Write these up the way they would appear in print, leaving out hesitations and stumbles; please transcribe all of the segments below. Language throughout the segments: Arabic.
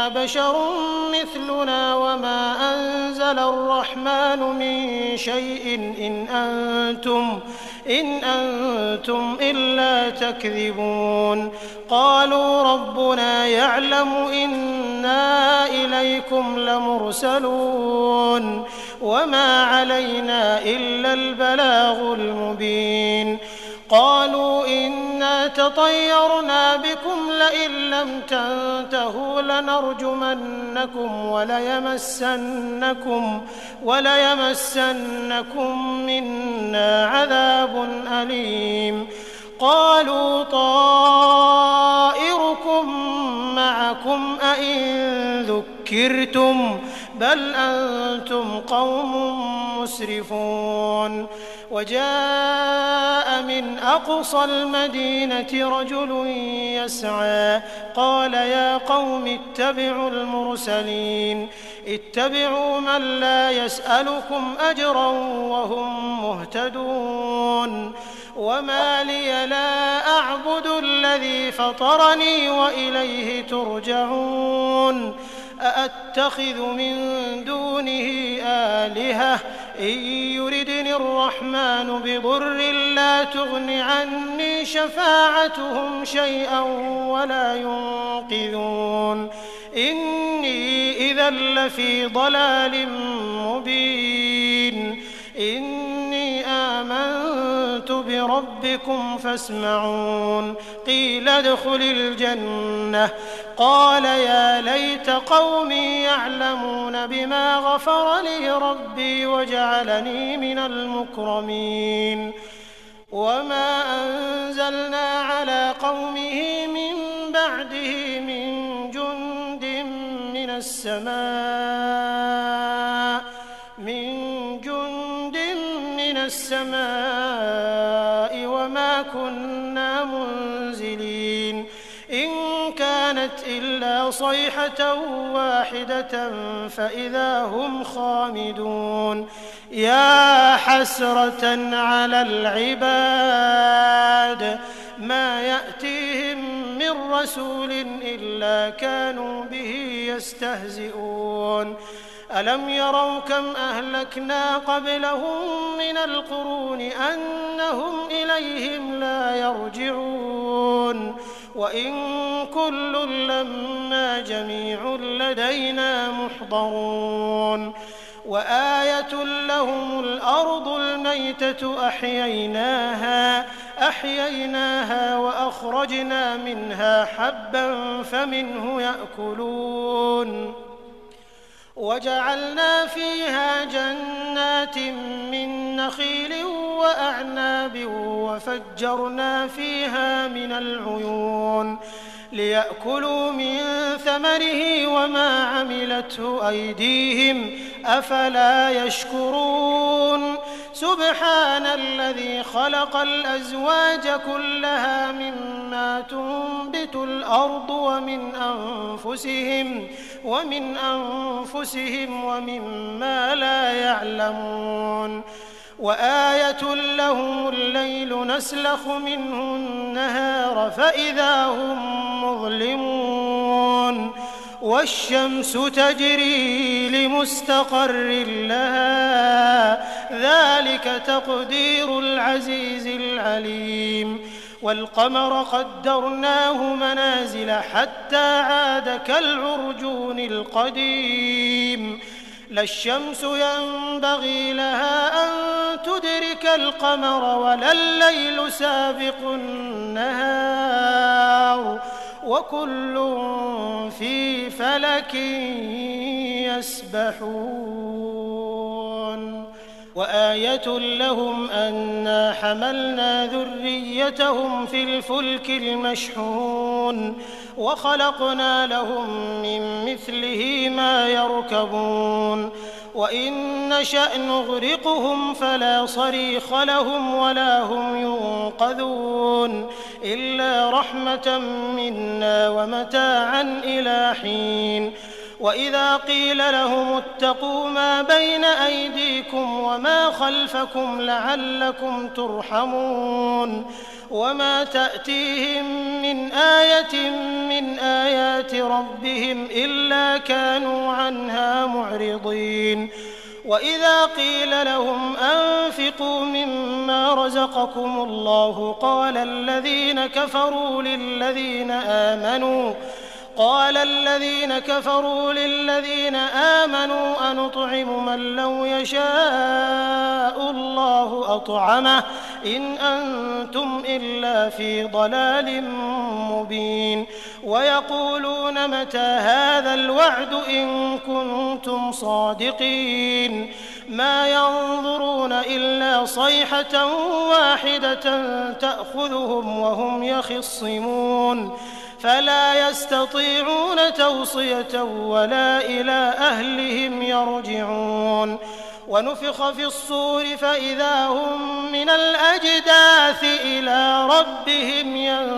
بشر مثلنا وما أنزل الرحمن من شيء إن أنتم إلا تكذبون قالوا ربنا يعلم إنا إليكم لمرسلون وما علينا إلا البلاغ المبين قالوا إنا تطيرنا بكم لئن لم تنتهوا لنرجمنكم وليمسنكم منا عذاب أليم قالوا طائركم معكم أئن ذكرتم بل أنتم قوم مسرفون وجاء من أقصى المدينة رجل يسعى قال يا قوم اتبعوا المرسلين اتبعوا من لا يسألكم أجرا وهم مهتدون وما لي لا أعبد الذي فطرني وإليه ترجعون أأتخذ من دونه آلهة إن يردني الرحمن بضر لا تغن عني شفاعتهم شيئا ولا ينقذون إني إذا لفي ضلال مبين إني آمنت بربكم فاسمعون قيل ادخل الجنة قال يا ليت قومي يعلمون بما غفر لي ربي وجعلني من المكرمين وما أنزلنا على قومه من بعده من جند من السماء وما كنا منزلين إن كانت إلا صيحة واحدة فإذا هم خامدون يا حسرة على العباد ما يأتيهم من رسول إلا كانوا به يستهزئون ألم يروا كم أهلكنا قبلهم من القرون أنهم إليهم لا يرجعون وإن كل لما جميع لدينا محضرون وآية لهم الأرض الميتة أحييناها وأخرجنا منها حبا فمنه يأكلون وجعلنا فيها جنات من نخيل وأعناب وفجرنا فيها من العيون ليأكلوا من ثمره وما عملته أيديهم أفلا يشكرون سبحان الذي خلق الأزواج كلها مما تنبت الأرض ومن أنفسهم ومما لا يعلمون وآية لهم الليل نسلخ منه النهار فإذا هم مظلمون والشمس تجري لمستقر لها ذلك تقدير العزيز العليم والقمر قدرناه منازل حتى عاد كالعرجون القديم لا الشمس ينبغي لها أن تدرك القمر ولا الليل سابق النهار وكل في فلك يسبحون وآية لهم أنا حملنا ذريتهم في الفلك المشحون وخلقنا لهم من مثله ما يركبون وإن نشأ نغرقهم فلا صريخ لهم ولا هم ينقذون إلا رحمة منا ومتاعا إلى حين وإذا قيل لهم اتقوا ما بين أيديكم وما خلفكم لعلكم ترحمون وما تأتيهم من آية من آيات ربهم إلا كانوا عنها معرضين وإذا قيل لهم أنفقوا مما رزقكم الله قال الذين كفروا للذين آمنوا أنطعم من لو يشاء الله أطعمه إن أنتم إلا في ضلال مبين ويقولون متى هذا الوعد إن كنتم صادقين ما ينظرون إلا صيحة واحدة تأخذهم وهم يخصمون فلا يستطيعون توصية ولا إلى أهلهم يرجعون ونفخ في الصور فإذا هم من الأجداث إلى ربهم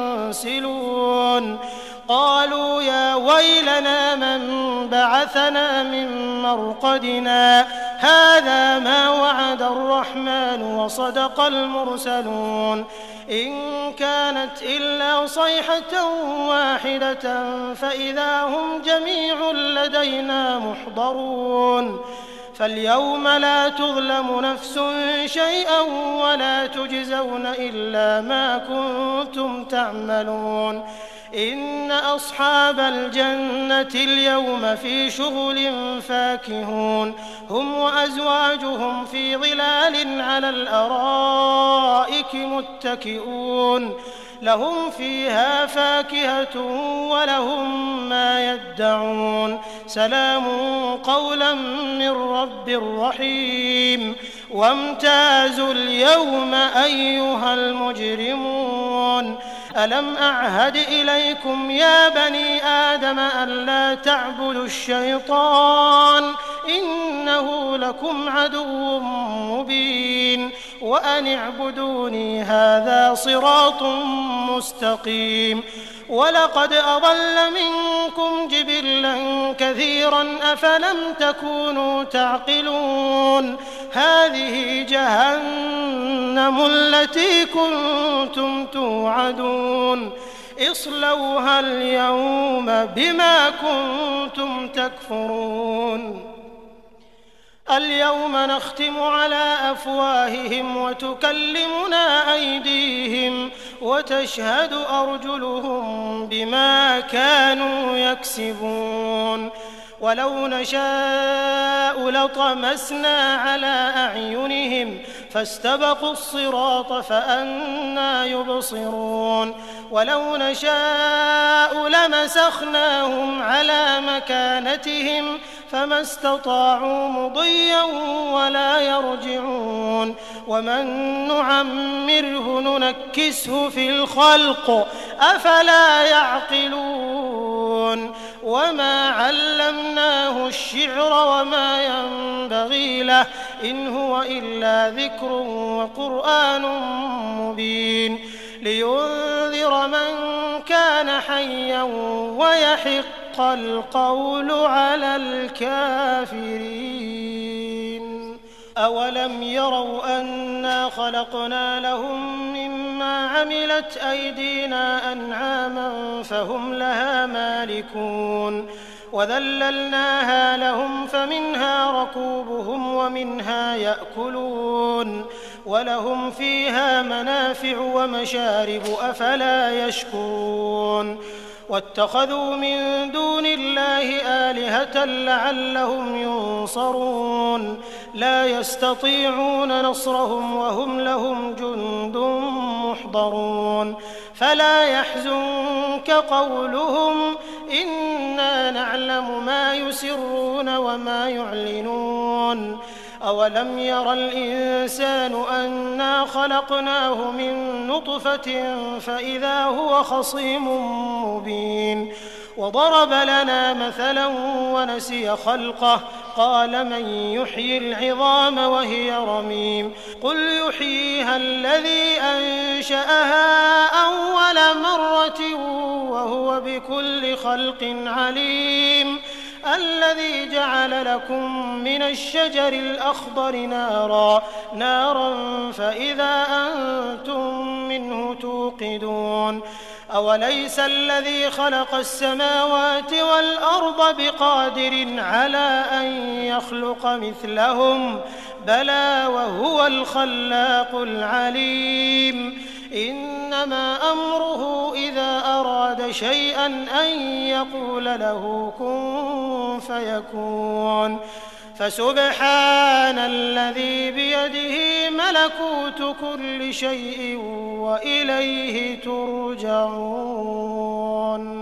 ينسلون قالوا يا ويلنا من بعثنا من مرقدنا هذا ما وعد الرحمن وصدق المرسلون إن كانت إلا صيحة واحدة فإذا هم جميع لدينا محضرون فاليوم لا تظلم نفس شيئا ولا تجزون إلا ما كنتم تعملون إن أصحاب الجنة اليوم في شغل فاكهون هم وأزواجهم في ظلال على الأرائك متكئون لهم فيها فاكهة ولهم ما يدعون سلام قولا من رب رحيم وامتازوا اليوم أيها المجرمون ألم أعهد إليكم يا بني آدم ألا تعبدوا الشيطان إنه لكم عدو مبين وأن اعبدوني هذا صراط مستقيم ولقد أضل منكم جبلا كثيرا أفلم تكونوا تعقلون هذه جهنم التي كنتم توعدون اصلوها اليوم بما كنتم تكفرون اليوم نختم على أفواههم وتكلمنا أيديهم وتشهد أرجلهم بما كانوا يكسبون ولو نشاء لطمسنا على أعينهم فاستبقوا الصراط فأنى يبصرون ولو نشاء لمسخناهم على مكانتهم فما استطاعوا مضيا ولا يرجعون ومن نعمره ننكسه في الخلق أفلا يعقلون وما علمناه الشعر وما ينبغي له إن هو إلا ذكر وقرآن مبين لينذر من كان حيا ويحق القول على الكافرين أولم يروا أنا خلقنا لهم مما عملت أيدينا أنعاما فهم لها مالكون وذللناها لهم فمنها ركوبهم ومنها يأكلون ولهم فيها منافع ومشارب أفلا يشكرون واتخذوا من دون الله آلهة لعلهم ينصرون لا يستطيعون نصرهم وهم لهم جند محضرون فلا يحزنك قولهم إنا نعلم ما يسرون وما يعلنون أولم ير الإنسان أنا خلقناه من نطفة فإذا هو خصيم مبين وضرب لنا مثلا ونسي خلقه قال من يحيي العظام وهي رميم قل يحييها الذي أنشأها أول مرة وهو بكل خلق عليم الذي جعل لكم من الشجر الأخضر نارا فإذا أنتم منه توقدون أوليس الذي خلق السماوات والأرض بقادر على أن يخلق مثلهم بلى وهو الخلاق العليم إنما أمره إذا أراد شيئا أن يقول له كن فيكون فسبحان الذي بيده ملكوت كل شيء وإليه ترجعون